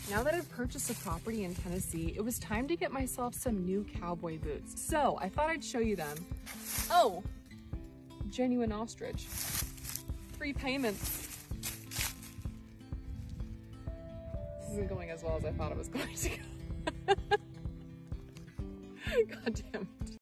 Now that I've purchased a property in Tennessee, it was time to get myself some new cowboy boots. So I thought I'd show you them. Oh, genuine ostrich. 3 payments. This isn't going as well as I thought it was going to go. God damn it.